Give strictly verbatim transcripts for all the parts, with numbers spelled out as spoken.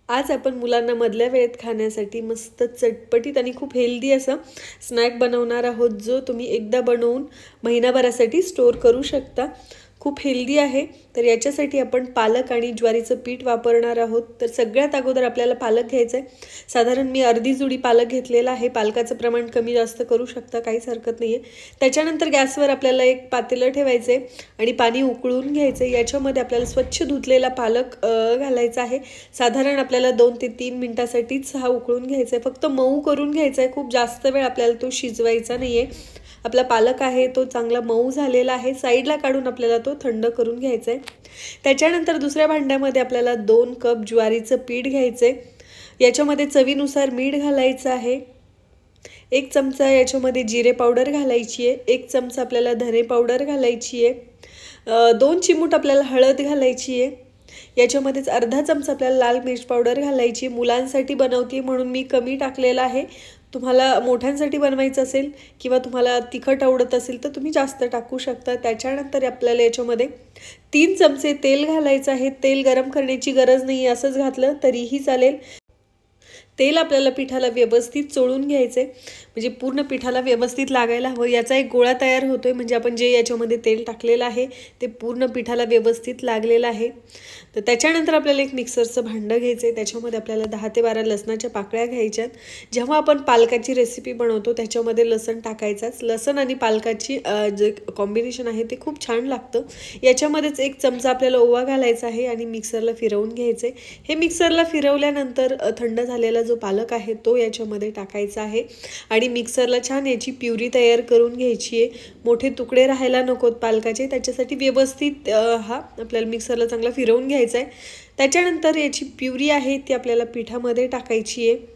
आज आपण मुलांना मधल्या वेळेत खाण्यासाठी मस्त चटपटीत आणि खूप हेल्दी असं स्नॅक बनवणार आहोत, जो तुम्ही एकदा बनवून महिनाभरासाठी स्टोर करू शकता। खूप हेल्दी आहे। तर याच्यासाठी आपण पालक आणि ज्वारीचं पीठ वापरणार आहोत। तर सगळ्यात अगोदर आपल्याला पालक घ्यायचा आहे। साधारण मी अर्धी जुडी पालक घेतलेला आहे। पालकाचं प्रमाण कमी जास्त करू शकता, काहीच हरकत नाहीये। त्याच्यानंतर गॅसवर आपल्याला एक पातेलं ठेवायचे आणि पाणी उकळून घ्यायचे। याच्यामध्ये आपल्याला स्वच्छ धुतलेला पालक घालायचा आहे। साधारण आपल्याला दोन ते तीन मिनिटांसाठीच हा उकळून घ्यायचा आहे। फक्त मऊ करून घ्यायचा आहे, खूप जास्त वेळ आपल्याला तो शिजवायचा नाहीये। आपला पालक आहे तो चांगला मऊ झालेला आहे। साइडला काढून आपल्याला तो थंड करून घ्यायचा आहे। त्याच्यानंतर दुसऱ्या भांड्यामध्ये आपल्याला दोन कप ज्वारीचं पीठ घ्यायचे। याच्यामध्ये चवीनुसार मीठ घालायचं आहे। एक चमचा याच्यामध्ये जिरे पावडर घालायची आहे। एक चमचा आपल्याला धने पावडर घालायची आहे। दोन चिमूट आपल्याला हळद घालायची आहे। याच्यामध्येच अर्धा चमचा आपल्याला लाल मिर्च पावडर घालायची। मुलांसाठी बनवते म्हणून मी कमी टाकलेला आहे। तुम्हाला मोठ्यांसाठी बनवायचं असेल किंवा तुम्हाला तिखट आवडत असेल तर तुम्ही जास्त टाकू शकता। त्याच्यानंतर आपल्याला याच्यामध्ये तीन चमचे तेल घालायचं आहे। तेल गरम करण्याची गरज नाही, असंच घातलं तरीही चालेल। तेल आपल्याला पिठाला व्यवस्थित चोळून घ्यायचे, म्हणजे पूर्ण पिठाला व्यवस्थित लागायला हवं। याचा एक गोळा तयार होतोय, म्हणजे आपण जे याच्यामध्ये तेल टाकलेलं आहे ते पूर्ण पिठाला व्यवस्थित लागलेलं आहे। तर त्याच्यानंतर आपल्याला एक मिक्सरचं भांडं घ्यायचं आहे। त्याच्यामध्ये आपल्याला दहा ते बारा लसणाच्या पाकळ्या घ्यायच्यात। जेव्हा आपण पालकाची रेसिपी बनवतो त्याच्यामध्ये लसण टाकायचाच। लसण आणि पालकाची जे कॉम्बिनेशन आहे ते खूप छान लागतं। याच्यामध्येच एक चमचा आपल्याला ओवा घालायचा आहे आणि मिक्सरला फिरवून घ्यायचे। हे मिक्सरला फिरवल्यानंतर थंड झालेला जो पालक आहे तो याच्यामध्ये टाकायचा आहे आणि मिक्सरला छान याची प्युरी तयार करून घ्यायची आहे। मोठे तुकडे राहायला नकोत पालकाचे, त्याच्यासाठी व्यवस्थित हा आपल्याला मिक्सरला चांगला फिरवून घ्यायचा आहे। त्याच्यानंतर याची प्युरी आहे ती आपल्याला पिठामध्ये टाकायची आहे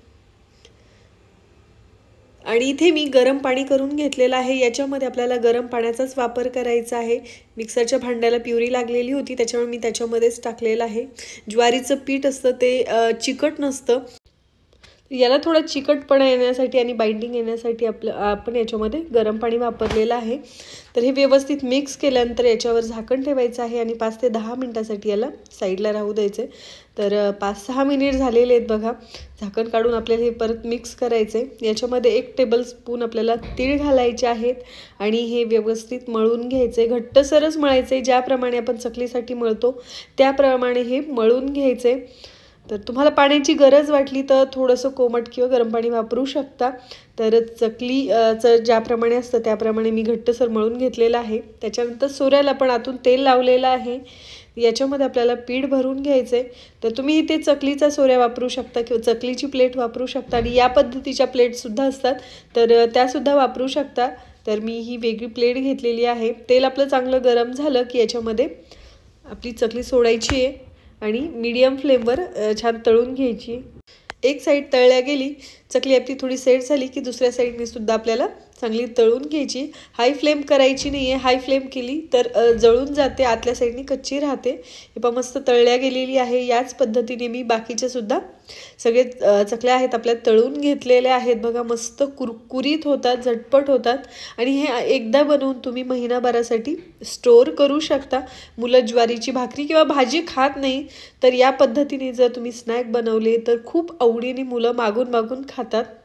आणि इथे मी गरम पाणी करून घेतलेलं आहे। याच्यामध्ये आपल्याला गरम पाण्याचाच वापर करायचा आहे। मिक्सरच्या भांड्याला प्युरी लागलेली होती त्याच्यामुळे मी त्याच्यामध्येच टाकलेलं आहे। ज्वारीचं पीठ असतं ते चिकट नसतं, याला थोडा चिकटपणा येण्यासाठी आणि बाइंडिंग येण्यासाठी आपलं आपण याच्यामध्ये गरम पाणी वापरलेलं आहे। तर हे व्यवस्थित मिक्स केल्यानंतर याच्यावर झाकण ठेवायचं आहे आणि पाच ते दहा मिनिटांसाठी याला साईडला राहू द्यायचे। तर पाच सहा मिनिट झालेले आहेत बघा। झाकण काढून आपल्याला हे परत मिक्स करायचे। याच्यामध्ये एक टेबलस्पून आपल्याला तीळ घालायचे आहेत आणि हे व्यवस्थित मळून घ्यायचे। घट्टसरच मळायचे, ज्याप्रमाणे आपण चकलीसाठी मळतो त्याप्रमाणे हे मळून घ्यायचे। तर तुम्हाला पाण्याची गरज वाटली तर थोडंसं कोमट किंवा गरम पाणी वापरू शकता। तर चकली च ज्याप्रमाणे असतं त्याप्रमाणे मी घट्टसर मळून घेतलेलं आहे। त्याच्यानंतर सोऱ्याला पण आतून तेल लावलेलं आहे। याच्यामध्ये आपल्याला पीठ भरून घ्यायचे। तर तुम्ही इथे चकलीचा सोऱ्या वापरू शकता किंवा चकलीची प्लेट वापरू शकता आणि या पद्धतीच्या प्लेटसुद्धा असतात तर त्यासुद्धा वापरू शकता। तर मी ही वेगळी प्लेट घेतलेली आहे। तेल आपलं चांगलं गरम झालं की याच्यामध्ये आपली चकली सोडायची आहे आणि मीडियम फ्लेमवर छान तळून घ्यायची। एक साईड तळल्या गेली चकली आपली थोडी सेट झाली की दुसऱ्या साईडने सुद्धा आपल्याला चांगली तळून घ्यायची। हाय फ्लेम करायची नाही आहे, हाय फ्लेम केली तर जळून जाते, आतल्या साईडने कच्ची राहते। हे पहा मस्त तळल्या गेलेली आहे। याच पद्धतीने मी बाकीचे सुद्धा सगळे चकल्या आहेत आपल्या तळून घेतलेल्या आहेत बघा। मस्त कुरकुरीत होतात, झटपट होतात आणि हे एकदा बनवून तुम्ही महिनाभरासाठी स्टोर करू शकता। मुलं ज्वारीची भाकरी किंवा भाजी खात नाही तर या पद्धतीने जर तुम्ही स्नॅक बनवले तर खूप आवडीने मुलं मागून मागून खातात।